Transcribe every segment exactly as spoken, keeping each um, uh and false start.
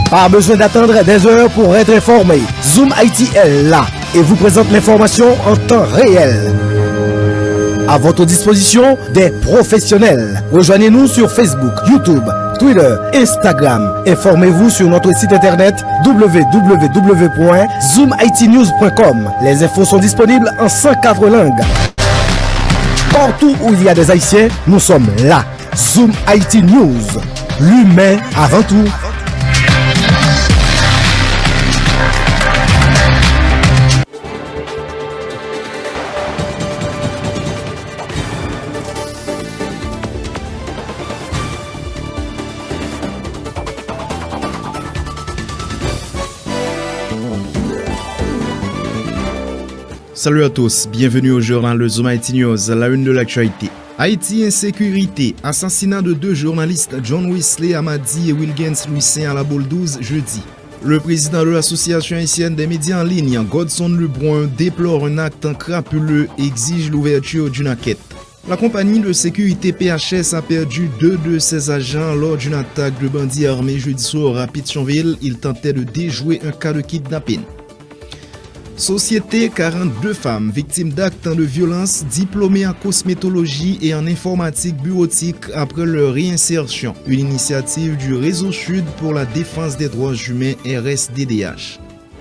Pas besoin d'attendre des heures pour être informé. Zoom Haïti est là et vous présente l'information en temps réel. À votre disposition, des professionnels. Rejoignez-nous sur Facebook, YouTube, Twitter, Instagram. Informez-vous sur notre site internet w w w point zoom haiti news point com. Les infos sont disponibles en cent quatre langues. Partout où il y a des Haïtiens, nous sommes là. Zoom Haiti News. L'humain avant tout. Salut à tous, bienvenue au journal de Zoom Haiti News, à la une de l'actualité. Haïti, insécurité, assassinat de deux journalistes, John Wesley Amadi et Wilgens Louis-Saint à la Boule douze, jeudi. Le président de l'association haïtienne des médias en ligne, Godson Lebrun, déplore un acte crapuleux et exige l'ouverture d'une enquête. La compagnie de sécurité P H S a perdu deux de ses agents lors d'une attaque de bandits armés jeudi soir à Pétionville. Ils tentaient de déjouer un cas de kidnapping. Société, quarante-deux femmes victimes d'actes de violence, diplômées en cosmétologie et en informatique bureautique après leur réinsertion. Une initiative du Réseau Sud pour la défense des droits humains R S D D H.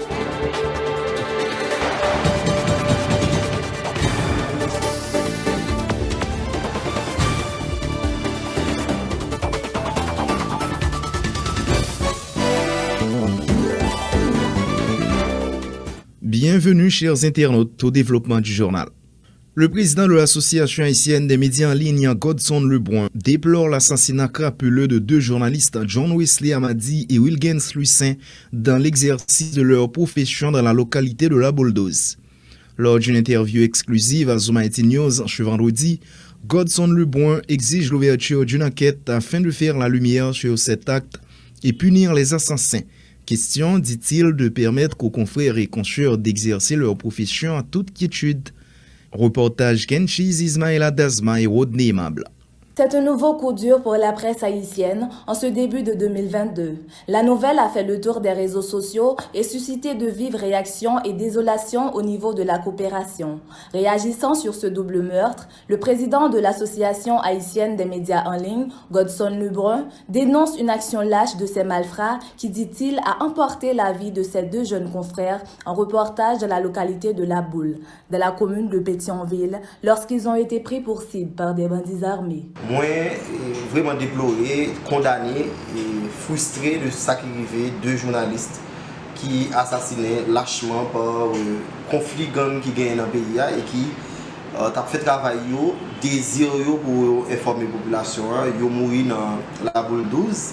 Bienvenue chers internautes au développement du journal. Le président de l'association haïtienne des médias en ligne, Godson Lebrun, déplore l'assassinat crapuleux de deux journalistes, John Wesley Amadi et Wilgens Louis-Saint, dans l'exercice de leur profession dans la localité de la Boule douze. Lors d'une interview exclusive à Zoom Haiti News ce vendredi, Godson Lebrun exige l'ouverture d'une enquête afin de faire la lumière sur cet acte et punir les assassins. Question, dit-il, de permettre aux confrères et consoeurs d'exercer leur profession en toute quiétude. Reportage Kenchiz Ismaïla Dazma et Rodney Mable. C'est un nouveau coup dur pour la presse haïtienne en ce début de deux mille vingt-deux. La nouvelle a fait le tour des réseaux sociaux et suscité de vives réactions et désolation au niveau de la coopération. Réagissant sur ce double meurtre, le président de l'association haïtienne des médias en ligne, Godson Lebrun, dénonce une action lâche de ces malfrats qui, dit-il, a emporté la vie de ses deux jeunes confrères en reportage de la localité de La Boule, dans la commune de Pétionville, lorsqu'ils ont été pris pour cible par des bandits armés. Moi, vraiment déploré, condamné et frustré de ce qui arrivait deux journalistes qui assassinaient lâchement par euh, conflit gang qui gagne dans le pays et qui euh, ont fait travail, désir pour informer la population. Ils ont mouru dans la Boule douze,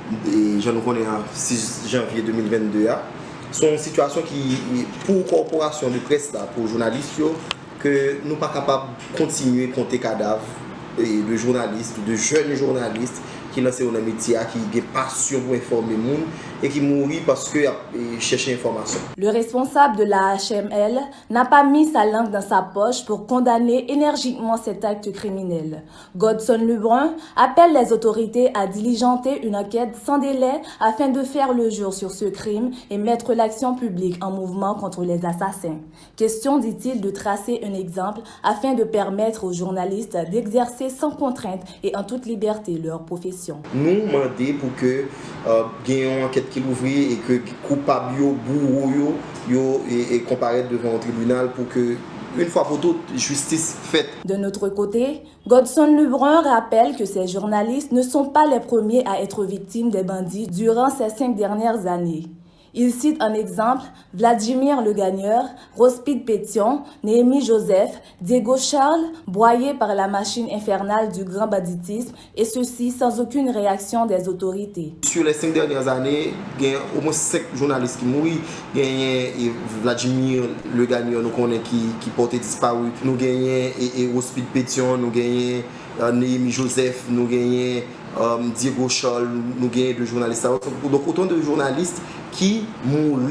et je nous connais en six janvier deux mille vingt-deux. C'est une situation qui, pour corporation de presse, pour les journalistes, que nous ne sommes pas capables de continuer à compter cadavres de journalistes, de jeunes journalistes qui lancent un métier, qui ont passion pour informer les gens et qui mourent parce qu'ils cherchent l'information. Le responsable de la H M L n'a pas mis sa langue dans sa poche pour condamner énergiquement cet acte criminel. Godson Lebrun appelle les autorités à diligenter une enquête sans délai afin de faire le jour sur ce crime et mettre l'action publique en mouvement contre les assassins. Question, dit-il, de tracer un exemple afin de permettre aux journalistes d'exercer sans contrainte et en toute liberté leur profession. Nous demandons pour que euh, une enquête qui ouvre et que coupables, bourreaux, et, et comparaître devant un tribunal pour que, une fois pour toutes, justice faite. De notre côté, Godson Lebrun rappelle que ces journalistes ne sont pas les premiers à être victimes des bandits durant ces cinq dernières années. Il cite un exemple Vladimir Le Gagneur, Rospide Pétion, Néhémie Joseph, Diego Charles, broyés par la machine infernale du grand banditisme, et ceci sans aucune réaction des autorités. Sur les cinq dernières années, il y a au moins cinq journalistes qui mourent. Il y a Vladimir Le Gagneur nous connaît, qui, qui portait disparu. Nous avons Rospide Pétion, nous avons Néhémie Joseph, nous avons Um, Diego Charles, nous avons deux journalistes. Donc autant de journalistes qui mourent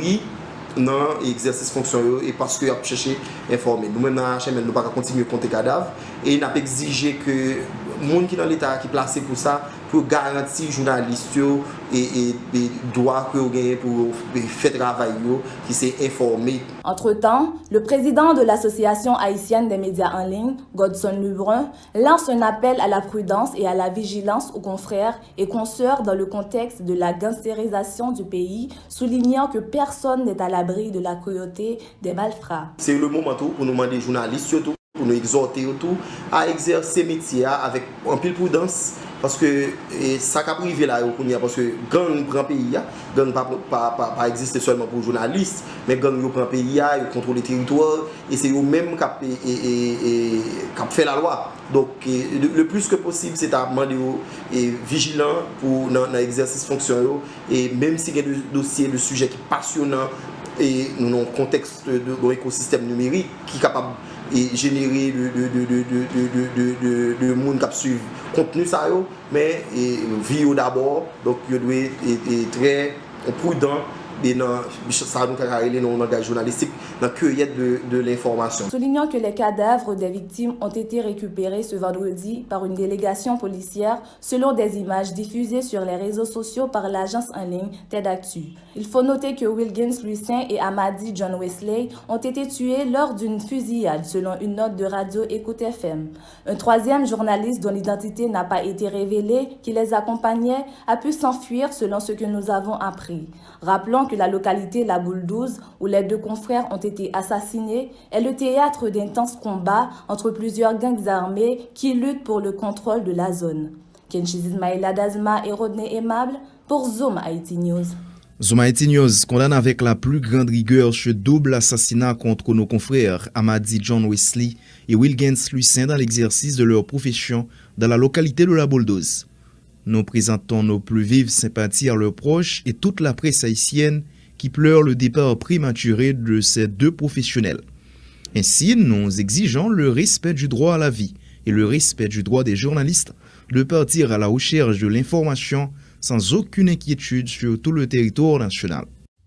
dans l'exercice fonction et parce qu'ils ont cherché à informer. Nous-mêmes, dans la H M L, nous ne pouvons pas continuer à compter cadavres et nous avons exigé que les gens qui sont dans l'État qui sont placés pour ça pour garantir aux journalistes et les droits qu'ils ont pour faire travail, qui s'est informé. Entre-temps, le président de l'Association haïtienne des médias en ligne, Godson Lebrun, lance un appel à la prudence et à la vigilance aux confrères et consoeurs dans le contexte de la gangstérisation du pays, soulignant que personne n'est à l'abri de la cruauté des malfrats. C'est le moment pour nous demander aux journalistes surtout, pour nous exhorter autour à exercer métier avec un pile prudence. Parce que ça a privé là, parce que gang prend pays, gang pas pas pas exister seulement pour les journalistes, mais gang prend pays, ils contrôlent les territoires et c'est eux mêmes qui ont fait la loi. Donc le plus que possible, c'est à demander et vigilant pour dans l'exercice fonctionnel et même si il y a des dossiers, des sujets qui sont passionnants et nous dans le contexte de l'écosystème numérique qui est capable et générer de de de de de de de monde qui suivre contenu ça yo mais vie d'abord donc il doit être très prudent et dans ça nous carrément dans le langage journalistique dans la cueillette de, de l'information. Soulignant que les cadavres des victimes ont été récupérés ce vendredi par une délégation policière selon des images diffusées sur les réseaux sociaux par l'agence en ligne TEDactu. Il faut noter que Wilkins Lucien et Amadi John Wesley ont été tués lors d'une fusillade selon une note de radio Écoute F M. Un troisième journaliste dont l'identité n'a pas été révélée qui les accompagnait a pu s'enfuir selon ce que nous avons appris. Rappelons que la localité La Boule douze, où les deux confrères ont été assassinés, est le théâtre d'intenses combats entre plusieurs gangs armés qui luttent pour le contrôle de la zone. Kenchiz Ismaïla Dazma et Rodney Aimable pour Zoom Haïti News. Zoom Haïti News condamne avec la plus grande rigueur ce double assassinat contre nos confrères Amadi John Wesley et Wilkins Lucien dans l'exercice de leur profession dans la localité de La Boule douze. Nous présentons nos plus vives sympathies à leurs proches et toute la presse haïtienne qui pleure le départ prématuré de ces deux professionnels. Ainsi, nous exigeons le respect du droit à la vie et le respect du droit des journalistes de partir à la recherche de l'information sans aucune inquiétude sur tout le territoire national.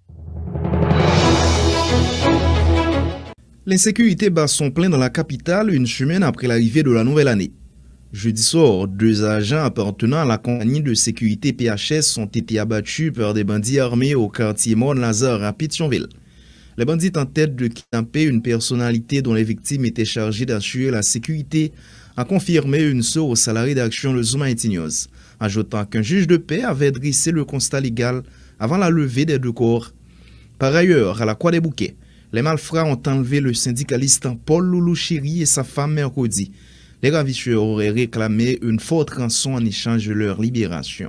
L'insécurité bat son plein dans la capitale une semaine après l'arrivée de la nouvelle année. Jeudi soir, deux agents appartenant à la compagnie de sécurité P H S ont été abattus par des bandits armés au quartier Mont-Lazare à Pétionville. Les bandits tentent de kidnapper une personnalité dont les victimes étaient chargées d'assurer la sécurité, a confirmé une source à la rédaction de Zoom Haïti News, ajoutant qu'un juge de paix avait dressé le constat légal avant la levée des deux corps. Par ailleurs, à la Croix des Bouquets, les malfrats ont enlevé le syndicaliste Paul Loulou Chéri et sa femme mercredi. Les ravisseurs auraient réclamé une forte rançon en échange de leur libération.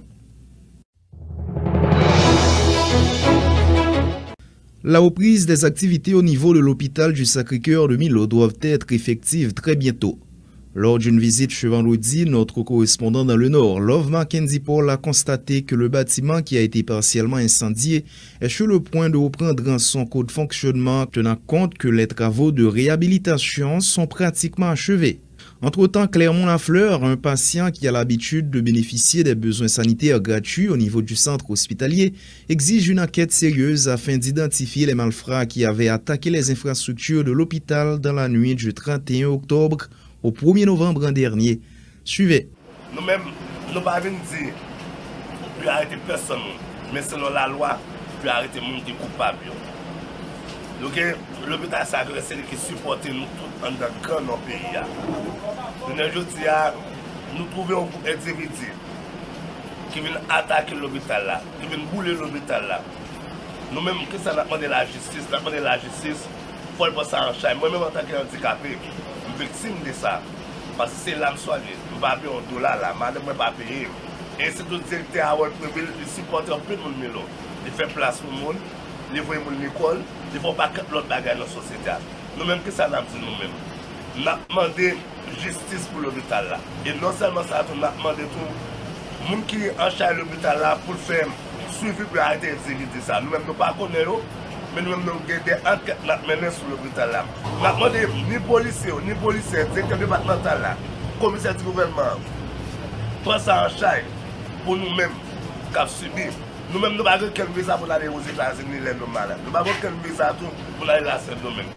La reprise des activités au niveau de l'hôpital du Sacré-Cœur de Milo doivent être effectives très bientôt. Lors d'une visite ce vendredi, notre correspondant dans le Nord, Love Mackenzie Paul, a constaté que le bâtiment qui a été partiellement incendié est sur le point de reprendre son code de fonctionnement, tenant compte que les travaux de réhabilitation sont pratiquement achevés. Entre-temps, Clermont-la-Fleur, un patient qui a l'habitude de bénéficier des besoins sanitaires gratuits au niveau du centre hospitalier, exige une enquête sérieuse afin d'identifier les malfrats qui avaient attaqué les infrastructures de l'hôpital dans la nuit du trente et un octobre au premier novembre dernier. Suivez. Nous-mêmes, nous ne pouvons pas dire que arrêter personne, mais selon la loi, puis arrêter les gens qui sont coupables. Donc, l'hôpital sacré, c'est lui qui supporte nous tous dans le pays. Aujourd'hui, nous trouvons un individu qui vient attaquer l'hôpital là, qui vient bouler l'hôpital là. Nous-mêmes, que ça n'a pas de la justice, n'a pas de la justice, il faut le passer en charge. Moi-même, en tant qu'handicapé, je suis victime de ça. Parce que c'est l'âme soignée. Je ne vais pas payer un dollar là, madame ne vais pas payer. Et c'est tout le directeur à World Privé, il supporte un peu de monde. Il fait place pour le monde. Les voyez mon l'école, il ne faut pas que l'autre bagaille dans la société. Nous-mêmes, que ça n'a pas dit nous-mêmes. Nous avons demandé justice pour l'hôpital là. Et non seulement ça, nous avons demandé tout le monde qui est en charge de l'hôpital là pour faire suivi pour arrêter de ça. Nous-mêmes, nous ne pas connaissons, mais nous-mêmes, nous avons des enquêtes menées sur l'hôpital là. Nous avons demandé ni policiers, ni policiers, directeur départemental là, commissaire du gouvernement, prendre ça en charge pour nous-mêmes qui avons subi. Nous-mêmes, nous n'avons pas quel visa pour aller aux États-Unis, les malades. Nous n'avons pas quel visa pour aller à Saint-Domingue.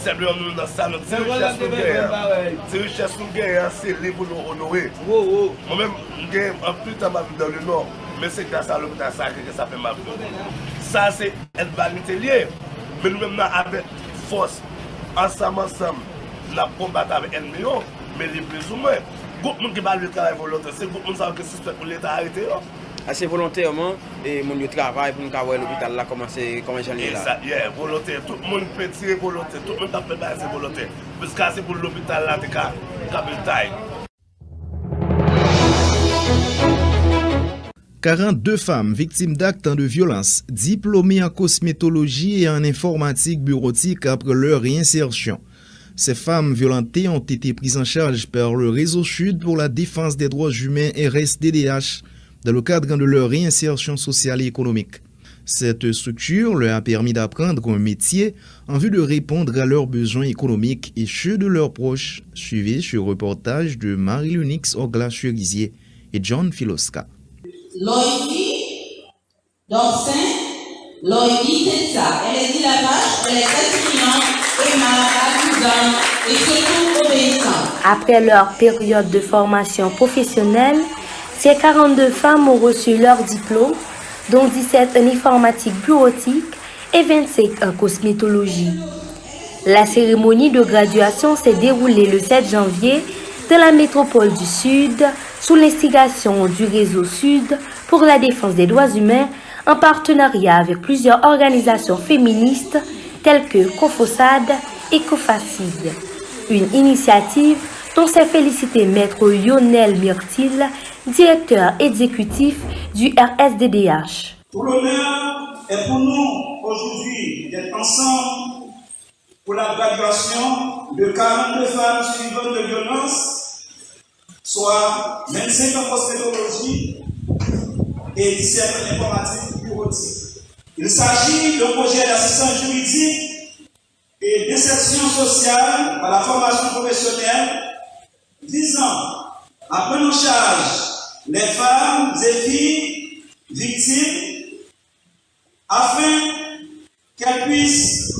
c'est bien nous dans ça, c'est richesse nous gagnons. C'est richesse nous gagnons, c'est libre pour nous honorer. Moi-même, je gagne en plus de temps dans le Nord, mais c'est grâce à l'hôpital que ça fait ma vie. Ça, c'est une vanité liée. Mais nous-mêmes, avec force, ensemble, ensemble, nous combattons avec l'ennemi, mais les plus ou moins. Beaucoup de gens qui parlent de travail volontaire, c'est beaucoup de gens qui suspectent pour l'État arrêter. Assez volontairement, et mon travail pour nous voir l'hôpital là, comment c'est comment j'en ai là. Ça, yeah, volontaire. Tout le monde peut tirer volontaire. Tout le monde a fait c'est volontaire. Parce que c'est pour l'hôpital là, c'est qu'à taille. quarante-deux femmes victimes d'actes de violence, diplômées en cosmétologie et en informatique bureautique après leur réinsertion. Ces femmes violentées ont été prises en charge par le Réseau Sud pour la défense des droits humains R S D D H dans le cadre de leur réinsertion sociale et économique. Cette structure leur a permis d'apprendre un métier en vue de répondre à leurs besoins économiques et ceux de leurs proches. Suivez ce reportage de Marie-Lunix Ogla-Cherizier et John Filoska. Loïdi, Dorsin, Loïdi, c'est ça. Elle est dit la vache, elle est intelligente, aimable, amusante et surtout obéissante. Après leur période de formation professionnelle, ces quarante-deux femmes ont reçu leur diplôme, dont dix-sept en informatique bureautique et vingt-cinq en cosmétologie. La cérémonie de graduation s'est déroulée le sept janvier dans la métropole du Sud, sous l'instigation du Réseau Sud pour la défense des droits humains, en partenariat avec plusieurs organisations féministes telles que COFOSAD et COFACID. Une initiative dont s'est félicité Maître Lionel Myrtil, directeur exécutif du R S D D H. Pour l'honneur est pour nous aujourd'hui d'être ensemble pour la graduation de quarante-deux femmes suivantes de violence, soit vingt-cinq en cosmétologie et dix-sept en informatique bureautique. Il s'agit d'un projet d'assistance juridique et d'insertion sociale à la formation professionnelle visant à prendre en charge les femmes et filles victimes afin qu'elles puissent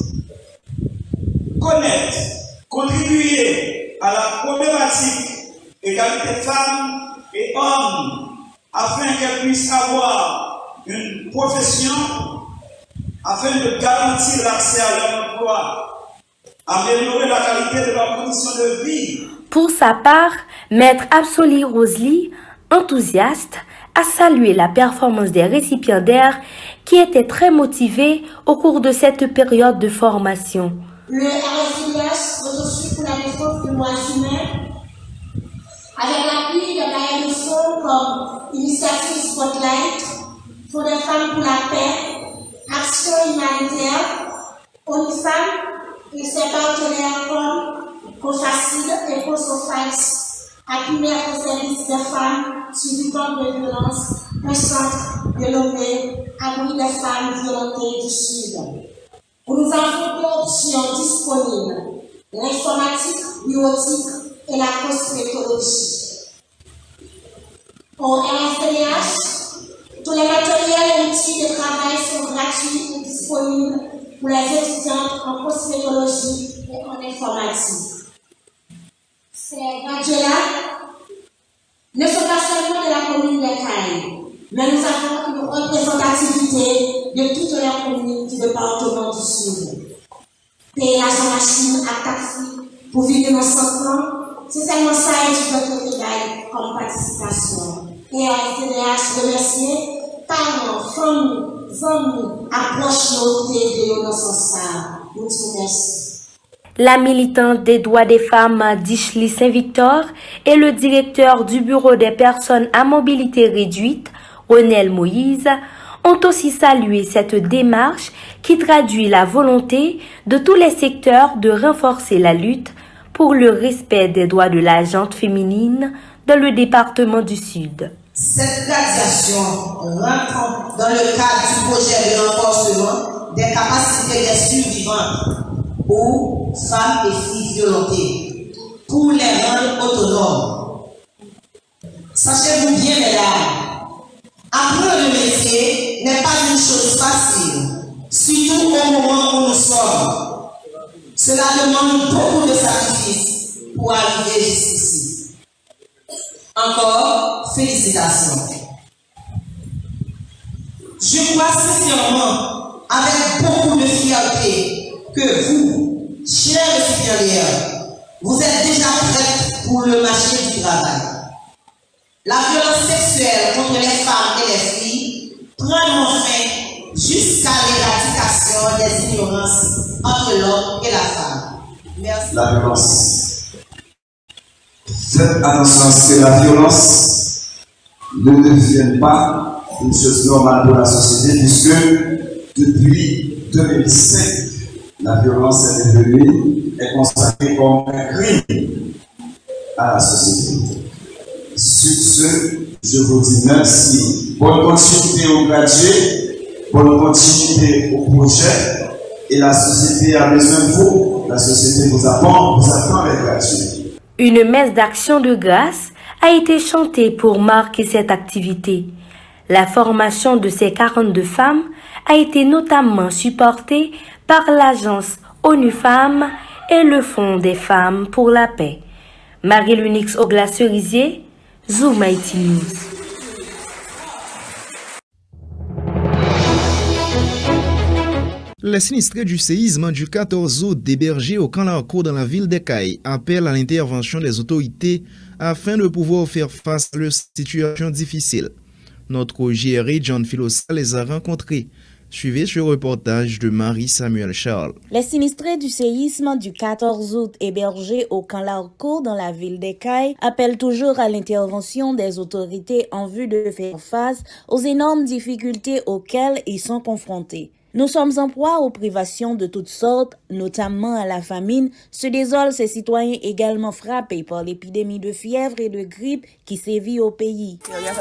connaître, contribuer à la problématique égalité femmes et hommes afin qu'elles puissent avoir une profession afin de garantir l'accès à leur emploi, améliorer la qualité de leurs conditions de vie. Pour sa part, Maître Absoli Rosely, enthousiaste, a salué la performance des récipiendaires qui étaient très motivés au cours de cette période de formation. Le R S D D H, reçu pour la défense des droits humains, avec l'appui de bailleurs de fonds comme Initiative Spotlight, Fonds des femmes pour la paix, Action humanitaire, ONIFAM et ses partenaires comme COFACID et COSOFAX, appuyés au service des femmes subivantes de violence, un centre dénommé Abri des femmes violentées du Sud. Nous avons deux options disponibles, l'informatique bureautique et la cosmétologie. Au R S D D H, tous les matériels et outils de travail sont gratuits et disponibles pour les étudiantes en cosmétologie et en informatique. Ces gradués-là ne sont pas seulement de la commune de Caille, mais nous avons une représentativité de toutes les communes du département du Sud. Payer la machine à taxi pour vivre dans son plan, c'est seulement ça et tu dois te travailler comme participation. Et à S D D H remercier parents, familles, amis, approche-nous de nos sens. Nous te remercions. La militante des droits des femmes d'Ichli Saint-Victor et le directeur du bureau des personnes à mobilité réduite, Ronel Moïse, ont aussi salué cette démarche qui traduit la volonté de tous les secteurs de renforcer la lutte pour le respect des droits de la gente féminine dans le département du Sud. Cette graduation rentre dans le cadre du projet de renforcement des capacités des survivantes aux femmes et filles violentées pour les rendre autonomes. Sachez-vous bien, mesdames, apprendre le métier n'est pas une chose facile, surtout au moment où nous sommes. Cela demande beaucoup de sacrifices pour arriver jusqu'ici. Encore, félicitations. Je crois sincèrement, avec beaucoup de fierté, que vous, chers supérieurs, vous êtes déjà prêts pour le marché du travail. La violence sexuelle contre les femmes et les filles prendra fin jusqu'à l'éradication des ignorances entre l'homme et la femme. Merci. La violence. Faites attention à ce que la violence ne devienne pas une chose normale pour la société, puisque depuis deux mille cinq, la violence est devenue, est consacrée comme un crime à la société. Sur ce, je vous dis merci. Bonne continuité aux gradués, bonne continuité au projet, et la société a besoin de vous. La société vous attend, vous attend les gradués. Une messe d'action de grâce a été chantée pour marquer cette activité. La formation de ces quarante-deux femmes a été notamment supportée par l'agence ONU Femmes et le Fonds des femmes pour la paix. Marie-Lunix Ogla-Cerisier, Zoom Haïti News. Les sinistrés du séisme du quatorze août hébergés au camp Larcourt dans la ville d'Ekaï appellent à l'intervention des autorités afin de pouvoir faire face à leur situation difficile. Notre G R I John Filosa les a rencontrés. Suivez ce reportage de Marie-Samuel Charles. Les sinistrés du séisme du quatorze août hébergés au camp Larcourt dans la ville d'Ekaï appellent toujours à l'intervention des autorités en vue de faire face aux énormes difficultés auxquelles ils sont confrontés. Nous sommes en proie aux privations de toutes sortes, notamment à la famine, se désolent ces citoyens également frappés par l'épidémie de fièvre et de grippe qui sévit au pays.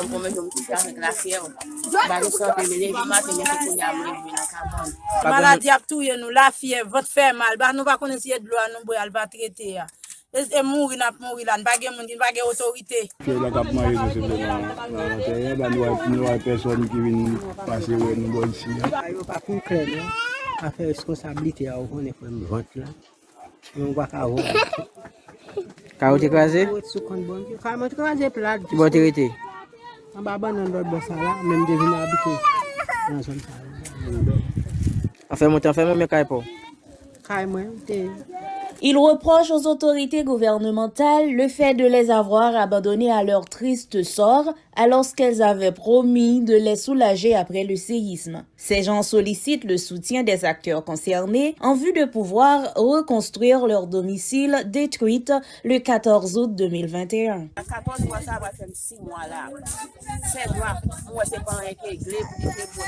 Maladie a tout nous, la fièvre, votre fait mal, bah nous va connaître de l'eau, nous boire, va traiter. Et mourir, n'a pas mourir là, nous pas de pas de autorité. La cap marié nous c'est là, nous avons personne qui vient passer où nous bon ici. Pas concret, à faire responsabilité à on est pour vente là. On va pas voir. Quand tu écrasé? Quand tu écrasé plat. Tu vas t'arrêter. En bas dans l'autre boss là, même deviner habiter dans zone ça. A fait monter, fait même caille pas. Caille moi, Il reproche aux autorités gouvernementales le fait de les avoir abandonnés à leur triste sort alors qu'elles avaient promis de les soulager après le séisme. Ces gens sollicitent le soutien des acteurs concernés en vue de pouvoir reconstruire leur domicile détruite le quatorze août deux mille vingt et un. quatorze mois, ça va faire six mois là. sept mois, moi c'est pas un réglé pour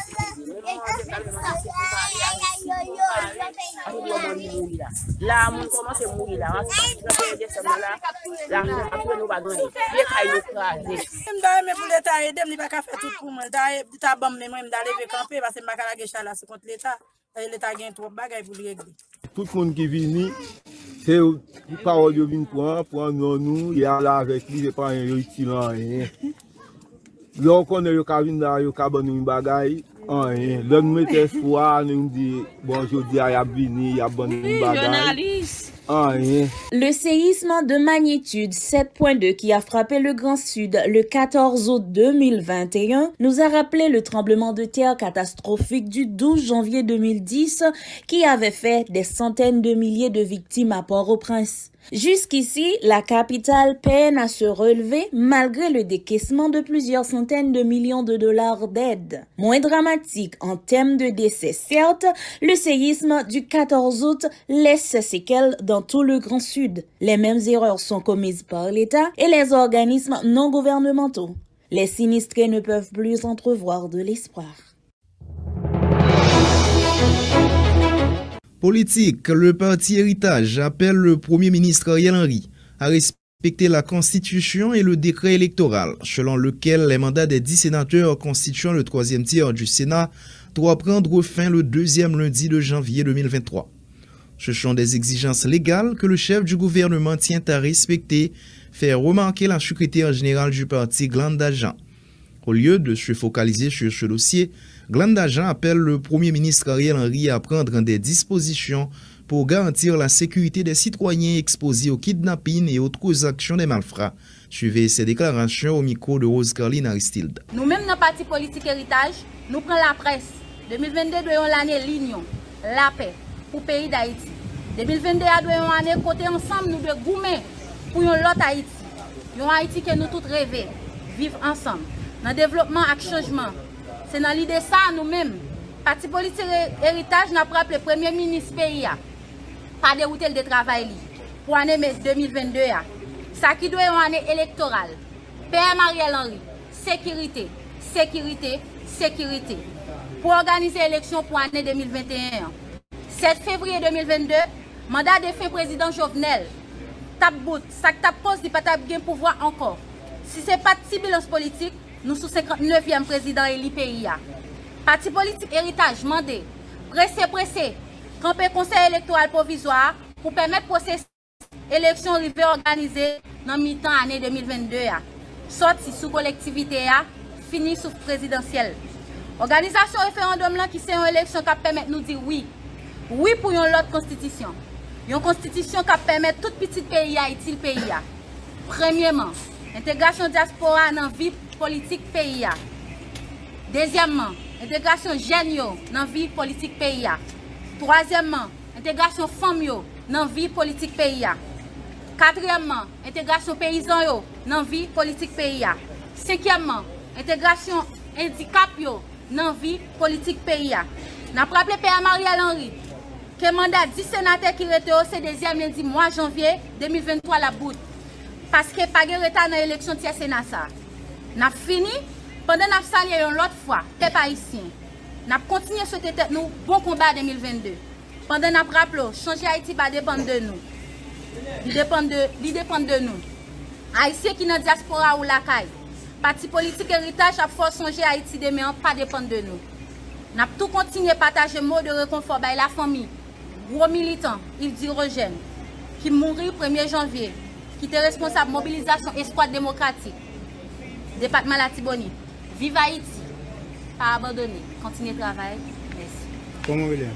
là, on commence à mourir là. Là, après nous va gagner. Les cailloux crasés. Mais pour l'État aider, il va pas faire tout pour moi. T'as bon même d'aller camper parce que je vais pas la contre l'État. L'État gagne trop de bagages pour régler. Tout le monde qui vient, c'est une parole de vin pour pour nous, il y a là avec lui, c'est pas un utile rien. Là on connaît le cabine là, le cabane une bagaille. Rien. Là nous mettons espoir, nous dit bon je dis il y a vini, il y a bonne bagaille. Rien. Le séisme de magnitude sept virgule deux qui a frappé le Grand Sud le quatorze août deux mille vingt et un nous a rappelé le tremblement de terre catastrophique du douze janvier deux mille dix qui avait fait des centaines de milliers de victimes à Port-au-Prince. Jusqu'ici, la capitale peine à se relever malgré le décaissement de plusieurs centaines de millions de dollars d'aide. Moins dramatique en termes de décès, certes, le séisme du quatorze août laisse ses séquelles dans tout le Grand Sud. Les mêmes erreurs sont commises par l'État et les organismes non gouvernementaux. Les sinistrés ne peuvent plus entrevoir de l'espoir. Politique, le parti Héritage appelle le Premier ministre Ariel Henry à respecter la Constitution et le décret électoral, selon lequel les mandats des dix sénateurs constituant le troisième tiers du Sénat doivent prendre fin le deuxième lundi de janvier deux mille vingt-trois. Ce sont des exigences légales que le chef du gouvernement tient à respecter, fait remarquer la secrétaire générale du parti Glenda Jean. Au lieu de se focaliser sur ce dossier, Glenda Jean appelle le Premier ministre Ariel Henry à prendre des dispositions pour garantir la sécurité des citoyens exposés au kidnapping et autres actions des malfrats. Suivez ces déclarations au micro de Rose Caroline Aristide. Nous-mêmes, dans le parti politique héritage, nous prenons la presse. deux mille vingt-deux doit être l'année l'union, la paix pour le pays d'Haïti. deux mille vingt-deux doit être l'année côté ensemble, nous devons goumer pour l'autre Haïti. Un Haïti que nous tous rêvons, vivre ensemble. Dans le développement et le changement. C'est dans l'idée ça, nous-mêmes, parti politique héritage, nous avons rappelé le premier ministre pays, pas de route de travail pour l'année deux mille vingt-deux. Ça qui doit être une année électorale. P M Ariel Henry, sécurité, sécurité, sécurité. Pour organiser l'élection pour l'année deux mille vingt et un. sept février deux mille vingt-deux, mandat de fait président Jovenel. Tap bout, ça tap pose di pas tap gen pouvoir encore. Si ce n'est pas de bilan politique, nous sommes cinquante-neuvième président élu pays. Parti politique héritage mandé, pressé, pressé, camper conseil électoral provisoire pour permettre processus élection arrivée organisée dans mi-temps année deux mille vingt-deux. Sorti sous collectivité, fini sous présidentielle. Organisation référendum là qui c'est une élection qui permet de nous dire oui. Oui pour une autre constitution. Une constitution qui permet tout petit pays Haïti le pays. Premièrement, intégration diaspora dans la vie politique pays. Deuxièmement, intégration jeunes dans la vie politique pays. Troisièmement, intégration femmes dans la vie politique pays. Quatrièmement, intégration paysans dans la vie politique pays. Cinquièmement, intégration handicap dans la vie politique pays. Nous avons rappelé P M Ariel Henry que le mandat dix sénateurs qui étaient au deuxième lundi mois janvier deux mille vingt-trois la bout. Parce que pas de retard dans l'élection de Sénat. Nous avons fini, pendant que nous avons salué une autre fois, peuple haïtien. Nous avons continué à souhaiter nous bon combat deux mille vingt-deux. Pendant que nous avons rappelé, changer Haïti va dépendre de nous. Il dépend de, il dépend de nous. Haïtiens qui sont dans la diaspora ou la caille. Parti politique héritage a force changer Haïti demain, pas dépendre de nous. Nous avons tout continué à partager mot de réconfort avec la famille. Gros militant, il dit Rogène, qui mourit le premier janvier, qui était responsable de la mobilisation espoir démocratique. Département Latibonite. Vive Haïti. Pas abandonner. Continuez le travail. Merci. Comment William?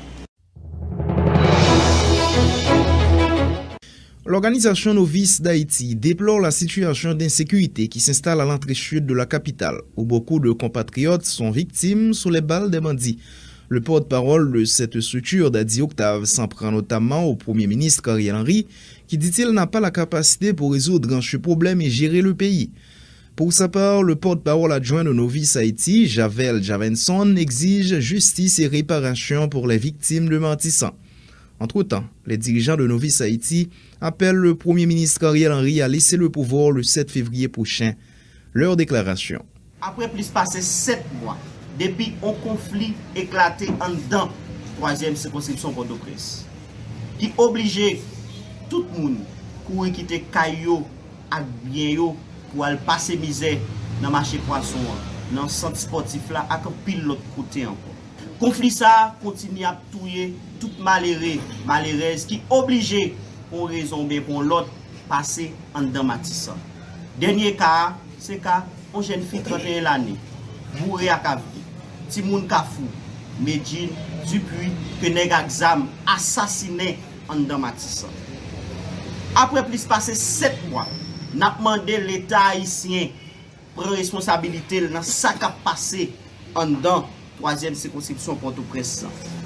L'organisation Novice d'Haïti déplore la situation d'insécurité qui s'installe à l'entrée sud de la capitale, où beaucoup de compatriotes sont victimes sous les balles des bandits. Le porte-parole de cette structure, Dadi Octave, s'en prend notamment au Premier ministre Ariel Henry, qui dit-il n'a pas la capacité pour résoudre ce problème et gérer le pays. Pour sa part, le porte-parole adjoint de Novice Haïti, Javel Javenson, exige justice et réparation pour les victimes de Martissant. Entre-temps, les dirigeants de Novice Haïti appellent le Premier ministre Ariel Henry à laisser le pouvoir le sept février prochain. Leur déclaration. Après plus passé sept mois, depuis un conflit éclaté en dedans troisième circonscription Port-au-Prince, qui obligeait tout le monde à quitter Caillou et bien pour aller passer misère dans le marché poisson, dans le centre sportif là, avec un pile l'autre côté encore. Conflit ça continue à tuer tout malheureux, malheureuse qui obligé pour raison bien pour l'autre passer en dedans Matissa. Dernier cas, c'est cas une jeune fille trente et un l'année, bourrée à Kavli, Timoun Kafou, Medjine, Dupuis, que nèg exam assassiné en dedans Matissa. Après plus passé sept mois, n'a demandé l'État haïtien prend responsabilité dans ça qui a passé en dedans troisième circonscription Port-au-Prince.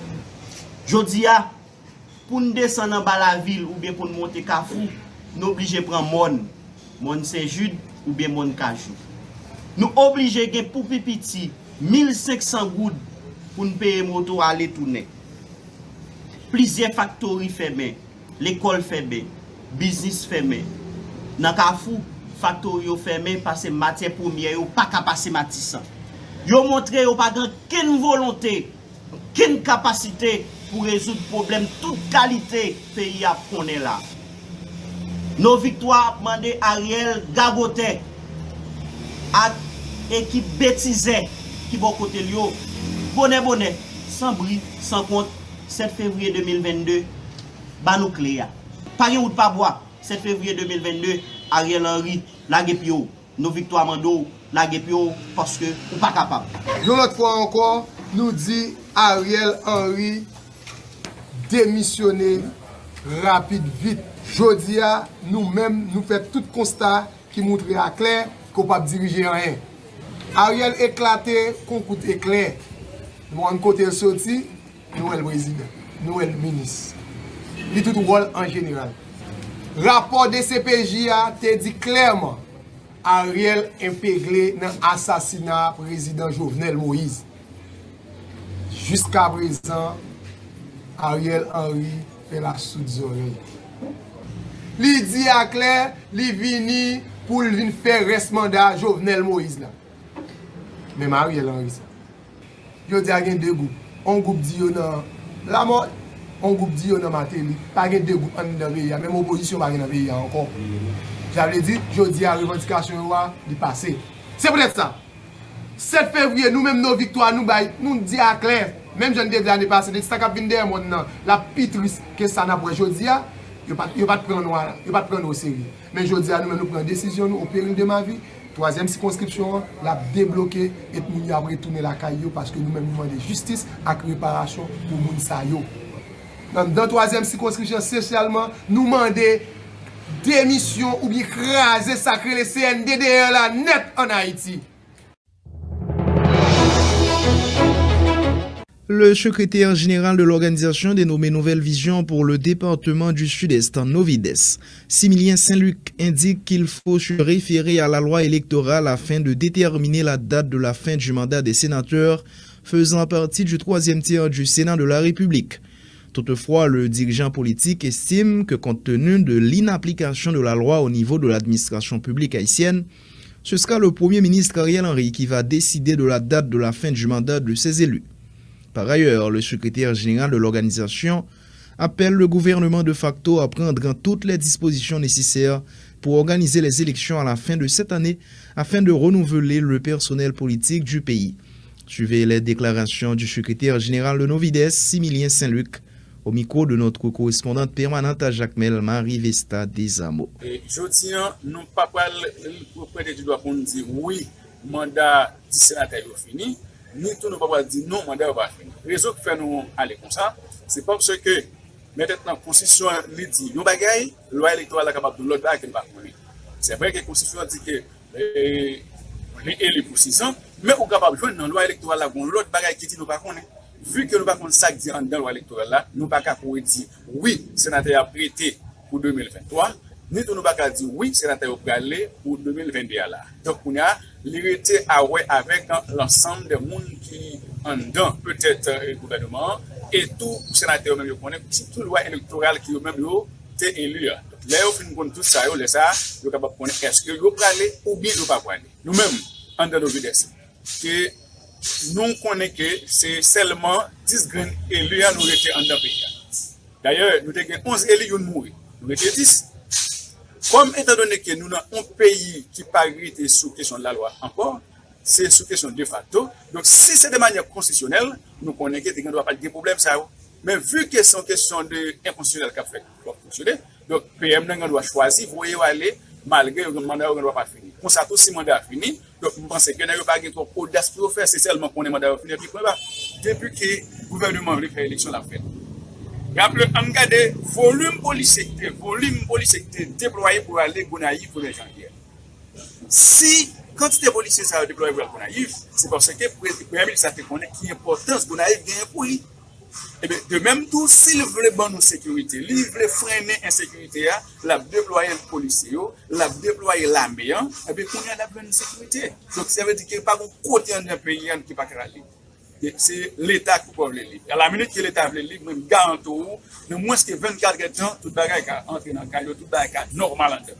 Jodi a pour nous descendre en bas la ville ou bien pour nous monter Kafou, nous obligés prendre Mon, Mon Saint-Jude ou bien Mon Kajou. Nous obligés de pour petit mille cinq cents gouttes pour nous payer moto à aller tourner. Plusieurs factories fermées, l'école fermée, business fermé. Dans Kafou, factory fermé parce que matière première ou pas capable passer Matissa. Yo montré yo pas aucune volonté, aucune capacité pour résoudre problème toute qualité pays a connaît là. Nos victoires demandé Ariel Gagoté à équipe bêtisée qui bon côté yo. Bonnet bonnet sans bruit, sans compte sept février deux mille vingt-deux ba nous clé. Pas rien ou pas bois. sept février deux mille vingt-deux Ariel Henry la gepio. Nos victoires mando la gepio parce que ou pas capable. Une autre fois encore, nous dit Ariel Henry démissionner rapide, vite. Jodia, nous-mêmes, nous faisons tout constat qui montre à clair qu'on ne peut pas diriger rien. Ariel éclaté, qu'on coûte éclair. Nous, en côté sorti, nous, le président, nous, le ministre. Il tout rôle en général. Rapport de C P J a te dit clairement Ariel impégré dans l'assassinat président Jovenel Moïse. Jusqu'à présent, Ariel Henry fait la soude oreille. Li dit à clair, li vini pour venir faire reste mandat Jovenel Moïse là. Même Ariel Henry ça. Yo dit à gen deux groupes. Un groupe dit yo nan la mort, un groupe dit yo nan Matéli. Pas gen deux groupes en dans pays, même opposition pas dans pays encore. J'avais dit, je dis à revendication de passer. C'est peut-être ça. sept février, nous-mêmes, nos victoires, nous nous disons à clair, même jeune début l'année passée, c'est ça qui a venu derrière moi, la pitrice que ça n'a pas aujourd'hui, il ne va pas prendre au sérieux. Mais je dis à nous-mêmes, nous prenons une décision, nous, au péril de ma vie, troisième circonscription, la débloquer et nous avons retourné la caillou parce que nous-mêmes, nous demandons justice et réparation pour nous sa yo. Dans la troisième circonscription, spécialement, nous demandons démission ou bien craser sacré les C N D D R la net en Haïti. Le secrétaire général de l'organisation dénommée Nouvelle Vision pour le département du Sud-Est, Novides, Similien Saint-Luc, indique qu'il faut se référer à la loi électorale afin de déterminer la date de la fin du mandat des sénateurs faisant partie du troisième tiers du Sénat de la République. Toutefois, le dirigeant politique estime que compte tenu de l'inapplication de la loi au niveau de l'administration publique haïtienne, ce sera le Premier ministre Ariel Henry qui va décider de la date de la fin du mandat de ses élus. Par ailleurs, le secrétaire général de l'organisation appelle le gouvernement de facto à prendre toutes les dispositions nécessaires pour organiser les élections à la fin de cette année afin de renouveler le personnel politique du pays. Suivez les déclarations du secrétaire général de Novides, Similien Saint-Luc, au micro de notre correspondante permanente à Jacmel, Marie Vesta Desamo. Je tiens, non pas pour prêter du doigt pour nous dire oui, mandat du sénateur est fini, ni tout ne pas dire non, mandat n'est pas fini. La raison qui fait nous aller comme ça, c'est parce que maintenant, la Constitution dit nous bagaille, la loi électorale est capable de l'autre bagaille qui n'est pas connue. C'est vrai que la Constitution dit que les élus pour six ans, mais on est capable de faire dans la loi électorale l'autre bagaille qui dit nous pas connaît. Vu que nous ne pouvons pas dire dans la loi électorale, nous ne pouvons pas dire oui, le sénateur a prêté pour deux mille vingt-trois, ni nous ne pouvons pas dire oui, le sénateur a prêté pour deux mille vingt-deux. Donc, on a l'hérité avec l'ensemble des gens qui en dedans, peut-être le gouvernement, et tout le sénateur même, c'est toute loi électorale qui même été élu. Là, on finit tout ça, on est capable de connaître est-ce que vous allez ou bien vous ne pouvez pas aller. Nous-mêmes, en dedans, nous que nous connaissons que c'est seulement dix grands élus qui nous étaient en dans le pays. D'ailleurs, nous avons onze élus qui ont mouru. Nous étions dix. Comme étant donné que nous avons un pays qui n'a pas été sous question de la loi encore, c'est sous question de facto. Donc, si c'est de manière constitutionnelle, nous connaissons que nous ne doit pas de problème. Mais vu que c'est une question d'inconstitutionnelle qui a fait fonctionner, donc le P M doit choisir, vous voyez aller, malgré le mandat ne doit pas finir. Comme ça, tout ce mandat a fini. Donc, je pense que nous n'avons pas trop d'audace pour faire, c'est seulement qu'on est mandat fini. Depuis que le gouvernement a fait l'élection, l'a fait. Rappelez, on regarde le volume policier, volume policier déployé pour aller Gonaïve pour les janvier. Si quantité de policiers ça a déployé pour Gonaïve, c'est parce que le Premier ministre a fait connaître qui importance Gonaïve gagne pour lui. Et bien, de même tout, s'il veut bonne sécurité, il veut freiner l'insécurité, la déployer le policier, la déployer l'armée, et bien, on a la bonne sécurité. Donc, ça veut dire qu'il n'y a pas de côté dans un pays qui n'est pas créé. C'est l'État qui peut le livre. À la minute que l'État veut le livre, même garantie, de moins que vingt-quatre ans, tout le bagage va entrer dans le cadre, tout le bagage normal en termes.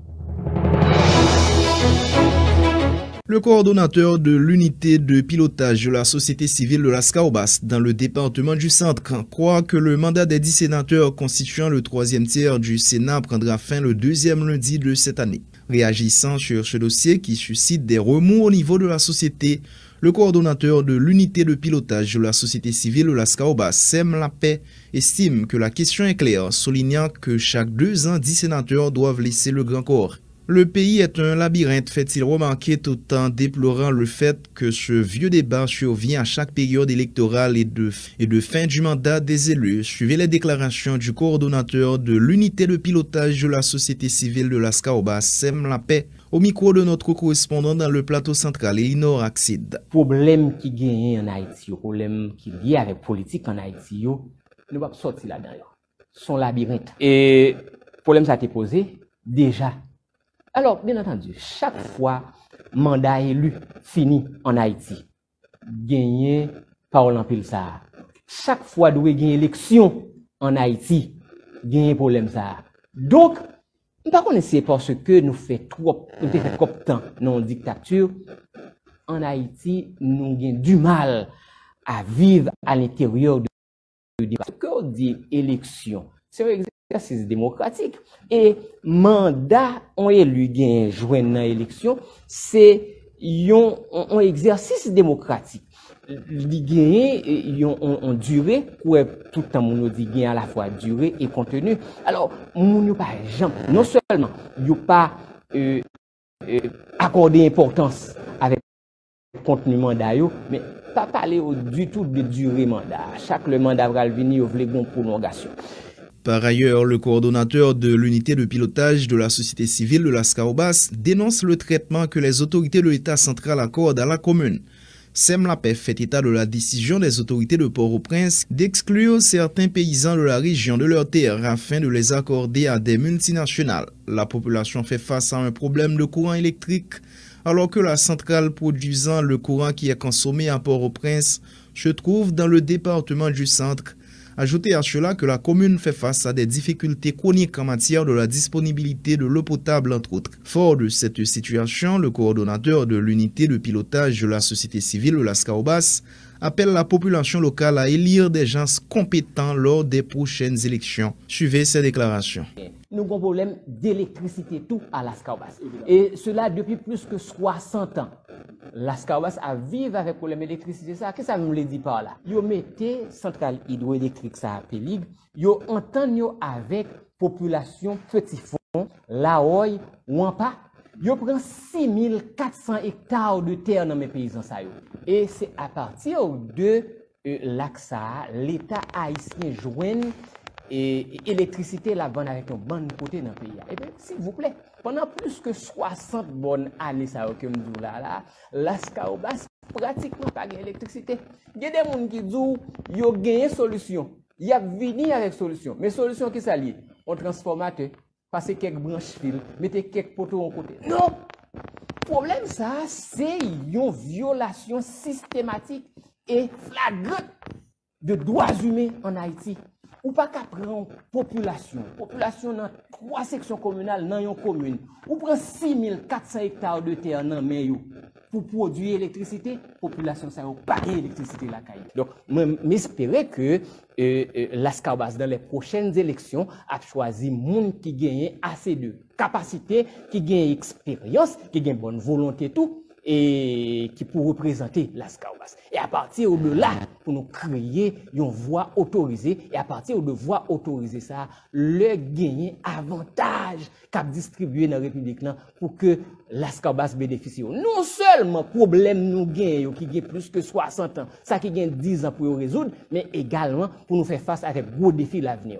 Le coordonnateur de l'unité de pilotage de la société civile de la Scaobas dans le département du Centre croit que le mandat des dix sénateurs constituant le troisième tiers du Sénat prendra fin le deuxième lundi de cette année. Réagissant sur ce dossier qui suscite des remous au niveau de la société, le coordonnateur de l'unité de pilotage de la société civile de la Scaobas, Sème la Paix, estime que la question est claire, soulignant que chaque deux ans, dix sénateurs doivent laisser le grand corps. Le pays est un labyrinthe, fait-il remarquer, tout en déplorant le fait que ce vieux débat survient à chaque période électorale et de, et de fin du mandat des élus. Suivez les déclarations du coordonnateur de l'unité de pilotage de la société civile de la SCAOBAS, Sem la Paix, au micro de notre correspondant dans le plateau central, Elinor Axid. Problème qui gagne en Haïti, problème qui lié avec politique en Haïti, nous ne pouvons pas sortir là-dedans. Son labyrinthe. Et problème ça a été posé déjà. Alors, bien entendu, chaque fois mandat élu fini en Haïti, gagné parole en pile ça. Chaque fois doit gagner élection en Haïti, gagner problème ça. Donc, par contre, c'est parce que nous fait trop, nous fait trop de temps dans la dictature. En Haïti, nous avons du mal à vivre à l'intérieur de ce qu'on dit élection. C'est un exercice démocratique. Et mandat, on élu gain joindre dans l'élection, c'est un, un exercice démocratique. Les gains, ils ont duré, pour tout le temps, on dit gain à la fois durée et contenu. Alors, on pas non seulement, il pas euh, euh, accordé importance avec le contenu mandat, mais pas parler du tout de durée mandat. Chaque le mandat va venir, il y a une prolongation. Par ailleurs, le coordonnateur de l'unité de pilotage de la société civile de la SCAOBAS dénonce le traitement que les autorités de l'État central accordent à la commune. Sem la Paix fait état de la décision des autorités de Port-au-Prince d'exclure certains paysans de la région de leurs terres afin de les accorder à des multinationales. La population fait face à un problème de courant électrique alors que la centrale produisant le courant qui est consommé à Port-au-Prince se trouve dans le département du Centre. Ajoutez à cela que la commune fait face à des difficultés chroniques en matière de la disponibilité de l'eau potable, entre autres. Fort de cette situation, le coordonnateur de l'unité de pilotage de la société civile de la SCAOBAS appelle la population locale à élire des gens compétents lors des prochaines élections. Suivez ces déclarations. Nous avons un problème d'électricité tout à la SCAOBAS. Et cela depuis plus que soixante ans. La SCAOBAS a vécu avec le problème d'électricité. Qu'est-ce que ça me dit par là? Vous mettez centrale hydroélectrique ça à Pélig, vous entendez avec population petit fond, la Hoye ou en pas. Vous prenez six mille quatre cents hectares de terre dans mes paysans. Et c'est à partir de euh, l'A C S A, l'État haïtien joigne et électricité la bonne avec un bon côté dans le pays. Et bien, s'il vous plaît, pendant plus que soixante bonnes années, ça que nous là, là, la SCAOBAS pratiquement pas d'électricité. Il y a des gens qui disent qu'ils ont gagné solution. Il y a venu avec solution. Mais solution qui s'allie, on transformateur, passer quelques branches fil, mettez quelques poteaux en côté. Non! Problème ça, c'est une violation systématique et flagrante de droits humains en Haïti. Ou pas qu'à prendre population, population dans trois sections communales dans une commune, ou prend six mille quatre cents hectares de terre dans main pour produire électricité, population ça n'a pas d'électricité la caille. Donc, j'espère que euh, euh, la SCAOBAS dans les prochaines élections a choisi monde qui gagne assez de capacité, qui gagne expérience, qui gagne bonne volonté tout. Et qui pour représenter la SCAOBAS. Et à partir de là, pour nous créer une voie autorisée, et à partir de voie autorisée, ça, le gagner avantage qu'a distribué dans la République là, pour que la SCAOBAS bénéficie. Non seulement problème nous gagnons, qui gagne plus que soixante ans, ça qui gagne dix ans pour le résoudre, mais également pour nous faire face avec gros défis à l'avenir.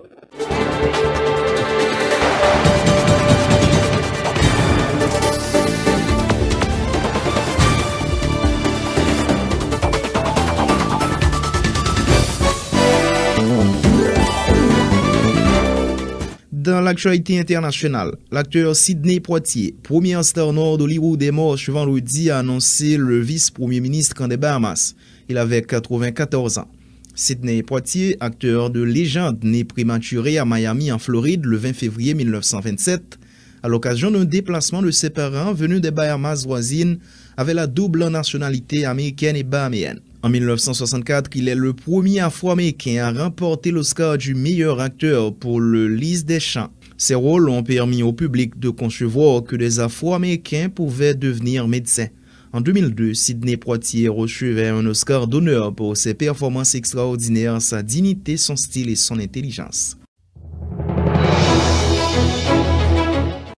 Dans l'actualité internationale, l'acteur Sidney Poitier, premier star nord d'Hollywood, est mort ce vendredi, a annoncé le vice-premier ministre des Bahamas. Il avait quatre-vingt-quatorze ans. Sidney Poitier, acteur de légende né prématuré à Miami en Floride le vingt février mille neuf cent vingt-sept, à l'occasion d'un déplacement de ses parents venus des Bahamas voisines, avait la double nationalité américaine et bahaméenne. En mille neuf cent soixante-quatre, il est le premier afro-américain à remporter l'Oscar du meilleur acteur pour le Lys des Champs. Ces rôles ont permis au public de concevoir que des afro-américains pouvaient devenir médecins. En deux mille deux, Sidney Poitier recevait un Oscar d'honneur pour ses performances extraordinaires, sa dignité, son style et son intelligence. Au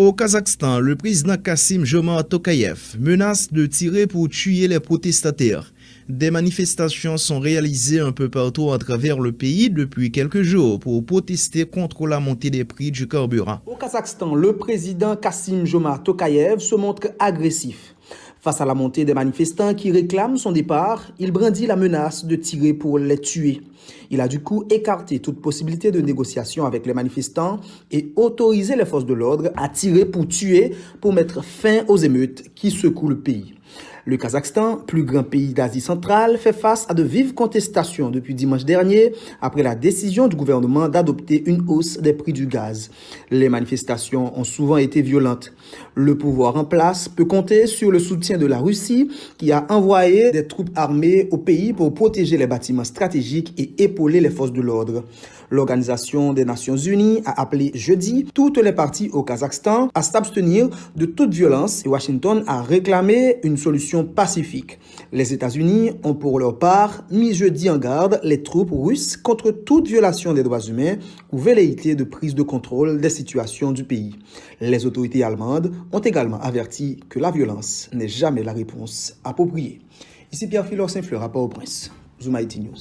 Au Kazakhstan, le président Kassym-Jomart Tokayev menace de tirer pour tuer les protestataires. Des manifestations sont réalisées un peu partout à travers le pays depuis quelques jours pour protester contre la montée des prix du carburant. Au Kazakhstan, le président Kassym-Jomart Tokayev se montre agressif. Face à la montée des manifestants qui réclament son départ, il brandit la menace de tirer pour les tuer. Il a du coup écarté toute possibilité de négociation avec les manifestants et autorisé les forces de l'ordre à tirer pour tuer, pour mettre fin aux émeutes qui secouent le pays. Le Kazakhstan, plus grand pays d'Asie centrale, fait face à de vives contestations depuis dimanche dernier après la décision du gouvernement d'adopter une hausse des prix du gaz. Les manifestations ont souvent été violentes. Le pouvoir en place peut compter sur le soutien de la Russie qui a envoyé des troupes armées au pays pour protéger les bâtiments stratégiques et épauler les forces de l'ordre. L'Organisation des Nations Unies a appelé jeudi toutes les parties au Kazakhstan à s'abstenir de toute violence et Washington a réclamé une solution pacifique. Les États-Unis ont pour leur part mis jeudi en garde les troupes russes contre toute violation des droits humains ou velléité de prise de contrôle des situations du pays. Les autorités allemandes ont également averti que la violence n'est jamais la réponse appropriée. Ici Pierre-Philor Saint-Fleur à Port-au-Prince, Zoom I T News.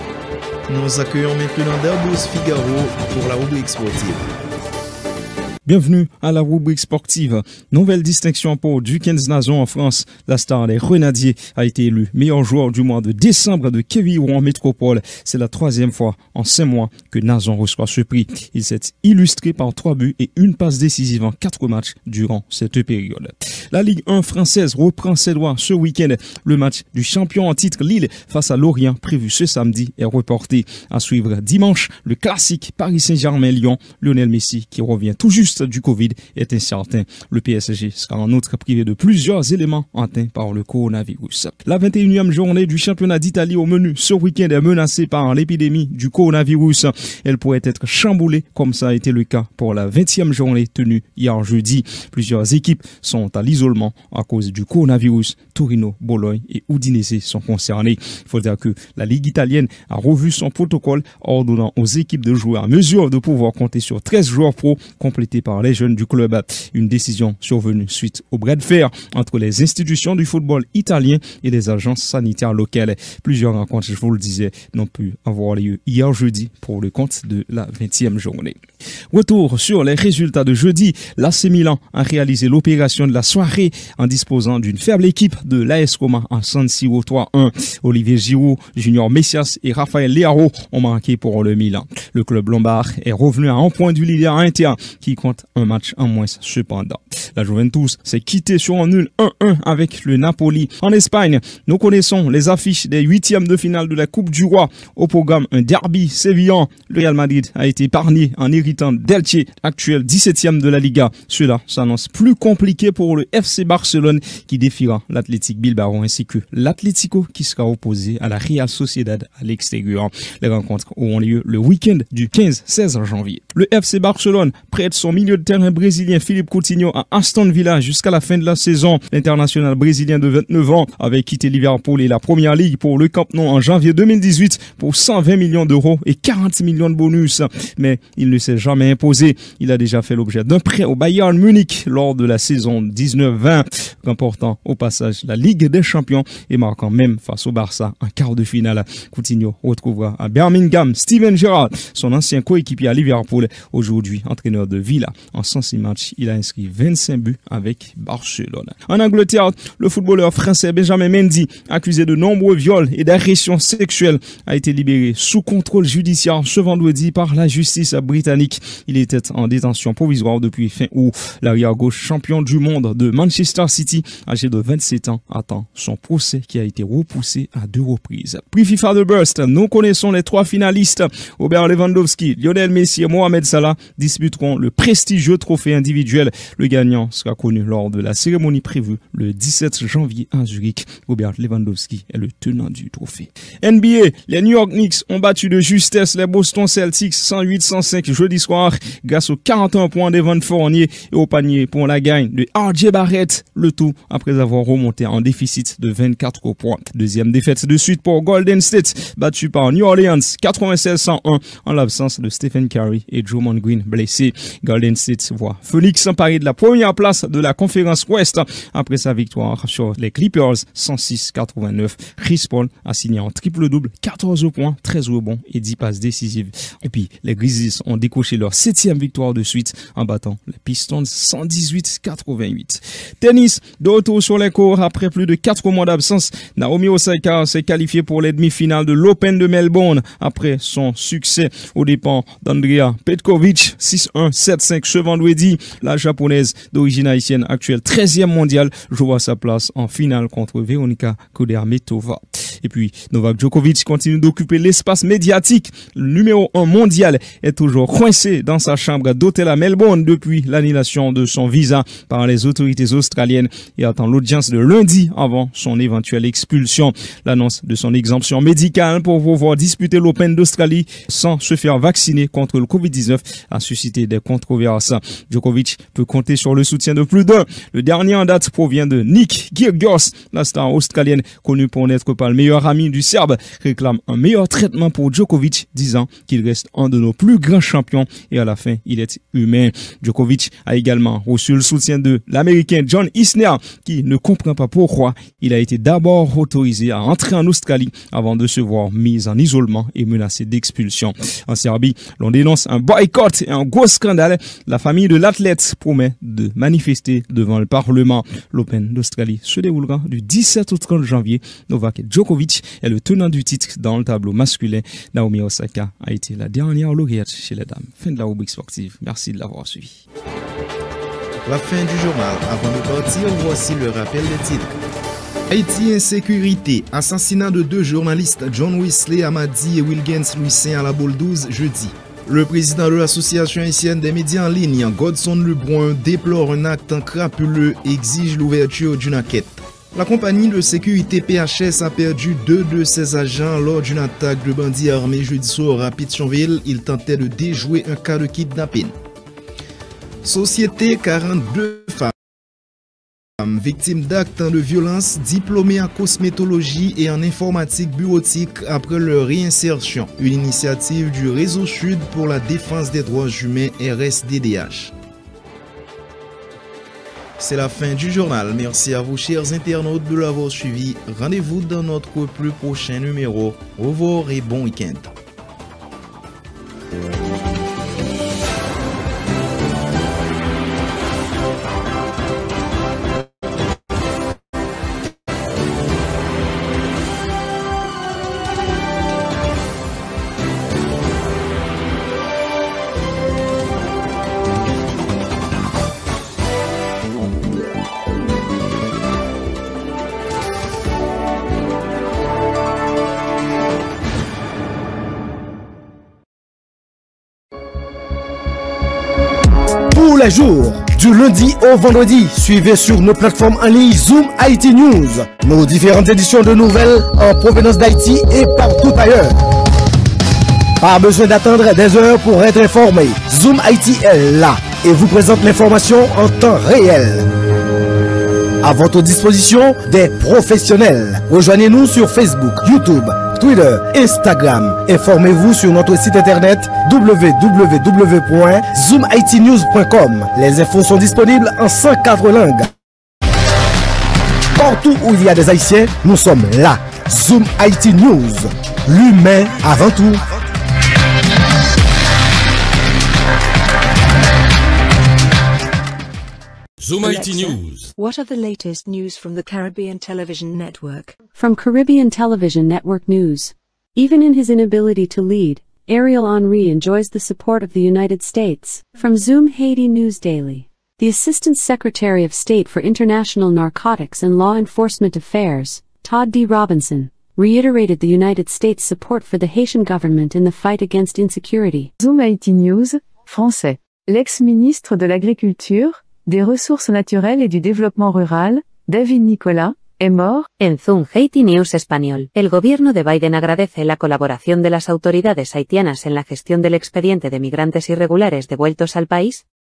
Nous accueillons maintenant Derbous Figaro pour la rubrique sportive. Bienvenue à la rubrique sportive. Nouvelle distinction pour Duquesne Nazon en France. La star des Renadiers a été élu meilleur joueur du mois de décembre de Quevilly-Rouen Métropole. C'est la troisième fois en cinq mois que Nazon reçoit ce prix. Il s'est illustré par trois buts et une passe décisive en quatre matchs durant cette période. La Ligue un française reprend ses droits ce week-end. Le match du champion en titre Lille face à Lorient prévu ce samedi est reporté. À suivre dimanche, le classique Paris Saint-Germain-Lyon. Lionel Messi qui revient tout juste du Covid est incertain. Le P S G sera en outre privé de plusieurs éléments atteints par le coronavirus. La vingt et unième journée du championnat d'Italie au menu ce week-end est menacée par l'épidémie du coronavirus. Elle pourrait être chamboulée comme ça a été le cas pour la vingtième journée tenue hier jeudi. Plusieurs équipes sont à l'isolement à cause du coronavirus. Torino, Bologne et Udinese sont concernés. Il faut dire que la Ligue italienne a revu son protocole ordonnant aux équipes de jouer à mesure de pouvoir compter sur treize joueurs pro complétés par les jeunes du club. Une décision survenue suite au bras de fer entre les institutions du football italien et les agences sanitaires locales. Plusieurs rencontres, je vous le disais, n'ont pu avoir lieu hier jeudi pour le compte de la vingtième journée. Retour sur les résultats de jeudi. L'A C Milan a réalisé l'opération de la soirée en disposant d'une faible équipe de l'A S Roma en San Siro trois un. Olivier Giroud, Junior Messias et Raphaël Leao ont marqué pour le Milan. Le club lombard est revenu à un point du leader Inter qui compte un match en moins cependant. La Juventus s'est quittée sur un nul un un avec le Napoli. En Espagne, nous connaissons les affiches des huitièmes de finale de la Coupe du Roi. Au programme, un derby sévillan. Le Real Madrid a été épargné en héritant d'Elche, actuel dix-septième de la Liga. Cela s'annonce plus compliqué pour le F C Barcelone qui défiera l'Athletic Bilbao ainsi que l'Atlético qui sera opposé à la Real Sociedad à l'extérieur. Les rencontres auront lieu le week-end du quinze seize janvier. Le F C Barcelone prête son milieu de terrain brésilien Philippe Coutinho à Aston Villa jusqu'à la fin de la saison. L'international brésilien de vingt-neuf ans avait quitté Liverpool et la Première Ligue pour le Camp Nou en janvier deux mille dix-huit pour cent vingt millions d'euros et quarante millions de bonus. Mais il ne s'est jamais imposé. Il a déjà fait l'objet d'un prêt au Bayern Munich lors de la saison dix-neuf vingt, remportant au passage la Ligue des Champions et marquant même face au Barça en quart de finale. Coutinho retrouvera à Birmingham Steven Gerrard, son ancien coéquipier à Liverpool, aujourd'hui entraîneur de Villa. En cent six matchs, il a inscrit vingt-cinq buts avec Barcelone. En Angleterre, le footballeur français Benjamin Mendy, accusé de nombreux viols et d'agressions sexuelles, a été libéré sous contrôle judiciaire ce vendredi par la justice britannique. Il était en détention provisoire depuis fin août. L'arrière-gauche champion du monde de Manchester City, âgé de vingt-sept ans, attend son procès qui a été repoussé à deux reprises. Prix FIFA de Burst, nous connaissons les trois finalistes. Robert Lewandowski, Lionel Messi et Mohamed Salah disputeront le prestigieux trophée individuel. Le gagnant sera connu lors de la cérémonie prévue le dix-sept janvier à Zurich. Robert Lewandowski est le tenant du trophée. N B A, les New York Knicks ont battu de justesse les Boston Celtics cent huit cent cinq jeudi soir grâce aux quarante et un points d'Evan Fournier et au panier pour la gagne de R J Barrett arrête le tout après avoir remonté en déficit de vingt-quatre points. Deuxième défaite de suite pour Golden State, battu par New Orleans quatre-vingt-seize à cent un en l'absence de Stephen Curry et Draymond Green blessés. Golden State voit Phoenix s'emparer de la première place de la conférence Ouest après sa victoire sur les Clippers cent six à quatre-vingt-neuf. Chris Paul a signé en triple-double, quatorze points, treize rebonds et dix passes décisives. Et puis, les Grizzlies ont décoché leur septième victoire de suite en battant les Pistons cent dix-huit à quatre-vingt-huit. Tennis, de retour sur les cours après plus de quatre mois d'absence. Naomi Osaka s'est qualifiée pour les demi-finales de l'Open de Melbourne après son succès aux dépens d'Andrea Petkovic six un sept cinq ce vendredi. La japonaise d'origine haïtienne actuelle treizième mondiale jouera sa place en finale contre Veronika Kudermetova. Et puis Novak Djokovic continue d'occuper l'espace médiatique. Le numéro un mondial est toujours coincé dans sa chambre d'hôtel à Melbourne depuis l'annulation de son visa par les autorités australiennes et attend l'audience de lundi avant son éventuelle expulsion. L'annonce de son exemption médicale pour pouvoir disputer l'Open d'Australie sans se faire vacciner contre le covid dix-neuf a suscité des controverses. Djokovic peut compter sur le soutien de plus d'un. Le dernier en date provient de Nick Kyrgios, la star australienne connue pour n'être pas le meilleur ami du Serbe, réclame un meilleur traitement pour Djokovic, disant qu'il reste un de nos plus grands champions et à la fin, il est humain. Djokovic a également reçu le soutien de l'Américain John Isner, qui ne comprend pas pourquoi il a été d'abord autorisé à entrer en Australie avant de se voir mis en isolement et menacé d'expulsion. En Serbie, l'on dénonce un boycott et un gros scandale. La famille de l'athlète promet de manifester devant le Parlement. L'Open d'Australie se déroulera du dix-sept au trente janvier. Novak Djokovic est le tenant du titre dans le tableau masculin. Naomi Osaka a été la dernière lauréate chez les dames. Fin de la rubrique sportive. Merci de l'avoir suivi. La fin du journal. Avant de partir, voici le rappel des titres. Haïti insécurité. Assassinat de deux journalistes, John Wesley Amadi et Wilgens Louis-Saint à la Boule douze jeudi. Le président de l'association haïtienne des médias en ligne, Godson Lebrun, déplore un acte crapuleux et exige l'ouverture d'une enquête. La compagnie de sécurité P H S a perdu deux de ses agents lors d'une attaque de bandits armés jeudi soir à Pétionville. Ils tentaient de déjouer un cas de kidnapping. Société, quarante-deux femmes victimes d'actes de violence, diplômées en cosmétologie et en informatique bureautique après leur réinsertion. Une initiative du Réseau Sud pour la défense des droits humains R S D D H. C'est la fin du journal. Merci à vous, chers internautes, de l'avoir suivi. Rendez-vous dans notre plus prochain numéro. Au revoir et bon week-end. Tous les jours, du lundi au vendredi, suivez sur nos plateformes en ligne Zoom Haïti News, nos différentes éditions de nouvelles en provenance d'Haïti et partout ailleurs. Pas besoin d'attendre des heures pour être informé. Zoom Haïti est là et vous présente l'information en temps réel. À votre disposition, des professionnels. Rejoignez-nous sur Facebook, YouTube, Twitter, Instagram. Informez-vous sur notre site internet w w w point zoom haiti news point com. Les infos sont disponibles en cent quatre langues. Partout où il y a des Haïtiens, nous sommes là. Zoom Haiti News. L'humain avant tout. Zoom Haiti News. What are the latest news from the Caribbean Television Network? From Caribbean Television Network News. Even in his inability to lead, Ariel Henry enjoys the support of the United States. From Zoom Haiti News Daily. The Assistant Secretary of State for International Narcotics and Law Enforcement Affairs, Todd D. Robinson, reiterated the United States' support for the Haitian government in the fight against insecurity. Zoom Haiti News, français. L'ex-ministre de l'Agriculture, des Ressources naturelles et du Développement rural, David Nicolas, est mort. En Zoom Haiti News español, el gobierno de Biden agradece la colaboración de las autoridades haitianas en la gestión del expediente de migrantes irregulares devueltos al país,